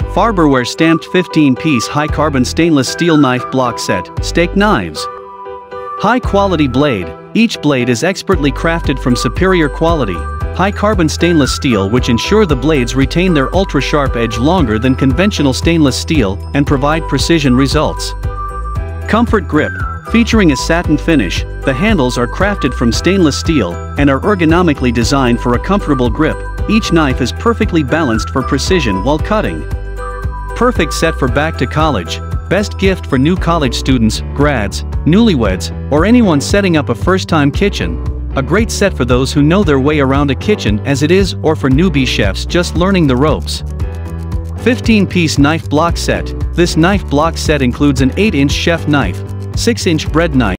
Farberware stamped 15-piece high-carbon stainless steel knife block set, steak knives. High-quality blade. Each blade is expertly crafted from superior quality, high-carbon stainless steel which ensure the blades retain their ultra-sharp edge longer than conventional stainless steel and provide precision results. Comfort grip. Featuring a satin finish, the handles are crafted from stainless steel and are ergonomically designed for a comfortable grip. Each knife is perfectly balanced for precision while cutting. Perfect set for back to college. Best gift for new college students, grads, newlyweds, or anyone setting up a first-time kitchen. A great set for those who know their way around a kitchen as it is, or for newbie chefs just learning the ropes. 15-piece knife block set. This knife block set includes an 8-inch chef knife, 6-inch bread knife,